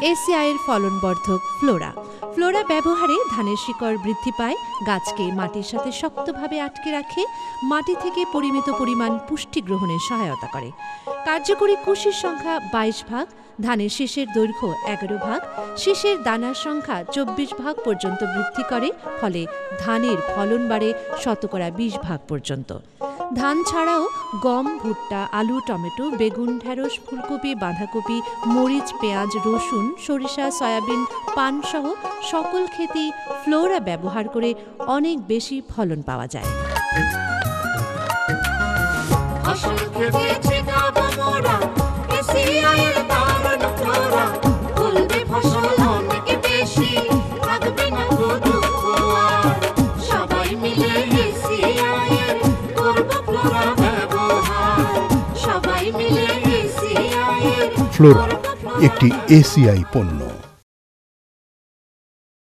ACI এর ফলনবর্ধক Flora. Flora ব্যবহারে ধানের শিকড় বৃদ্ধি পায়, গাছকে মাটির সাথে শক্তভাবে আটকে রাখে, মাটি থেকে পরিমিত পরিমাণ পুষ্টি গ্রহণে সহায়তা করে। কার্যকরী কুশির সংখ্যা 22 ভাগ, ধানের শীষের দৈর্ঘ্য 11 ভাগ, শীষের দানার সংখ্যা 24 ভাগ পর্যন্ত বৃদ্ধি করে, ফলে ধানের ফলন বাড়ে 20% পর্যন্ত। ধান ছাড়াও গম, ভুট্টা, আলু, টমেটো, বেগুন, ঢেঁড়স, ফুলকপি, বাঁধাকপি, মরিচ, পেঁয়াজ, রসুন, সরিষা, সয়াবিন, পান সহ সকল ক্ষেতেই ফ্লোরা ব্যবহার করে অনেক বেশি ফলন পাওয়া যায়। ফ্লোরা একটি এসিআই পণ্য।